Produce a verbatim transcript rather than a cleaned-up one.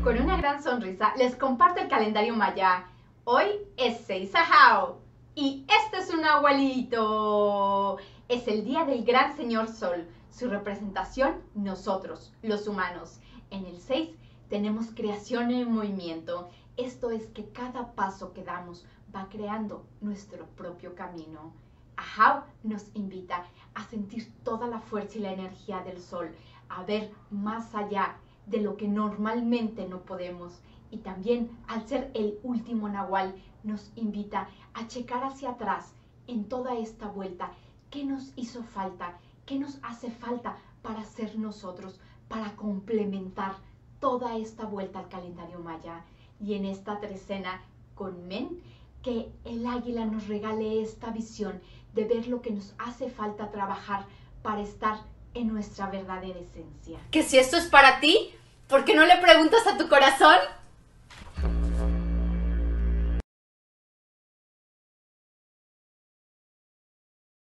Con una gran sonrisa les comparto el calendario maya. Hoy es seis Ajao y este es un abuelito. Es el día del gran señor Sol, su representación nosotros, los humanos. En el seis tenemos creación en movimiento. Esto es que cada paso que damos va creando nuestro propio camino. Ajao nos invita a sentir toda la fuerza y la energía del sol, a ver más allá de lo que normalmente no podemos. Y también, al ser el último nahual, nos invita a checar hacia atrás en toda esta vuelta. ¿Qué nos hizo falta? ¿Qué nos hace falta para ser nosotros? Para complementar toda esta vuelta al calendario maya. Y en esta trecena con Men, que el águila nos regale esta visión de ver lo que nos hace falta trabajar para estar en nuestra verdadera esencia. Que si esto es para ti, ¿por qué no le preguntas a tu corazón?